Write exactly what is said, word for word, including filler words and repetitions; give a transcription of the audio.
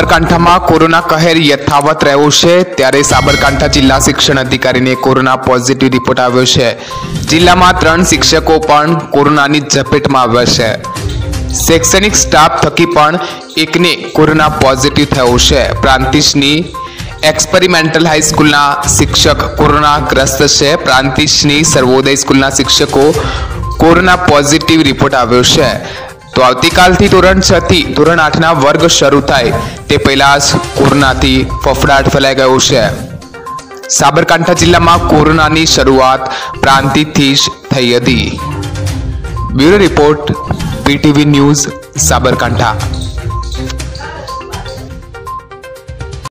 સાબરકાંઠામાં કોરોના કહેર યથાવત રહ્યો છે ત્યારે સાબરકાંઠા જિલ્લા શિક્ષણ અધિકારીને કોરોના પોઝિટિવ રિપોર્ટ આવ્યો છે। જિલ્લામાં ત્રણ શિક્ષકો પણ કોરોનાની ઝપેટમાં આવ્યા છે। શૈક્ષણિક સ્ટાફ થકી પણ એકને કોરોના પોઝિટિવ થયો છે। પ્રાંતિશની एक्सपेरिमेंटल हाई स्कूल शिक्षक कोरोनाग्रस्त है। प्रांतिशनी सर्वोदय स्कूल शिक्षकों कोरोना पॉजिटिव रिपोर्ट आव्यो छे। तो आवतीकाल थी धोरण छ थी धोरण आठ ना वर्ग शुरू थाय ते पहला ज कोरोना थी फफड़ाट फैलाई गयो छे। साबरकांठा जिल्ला में कोरोना की शुरुआत प्रांति थी ज थई हती। Bureau report PTV news Sabarkantha.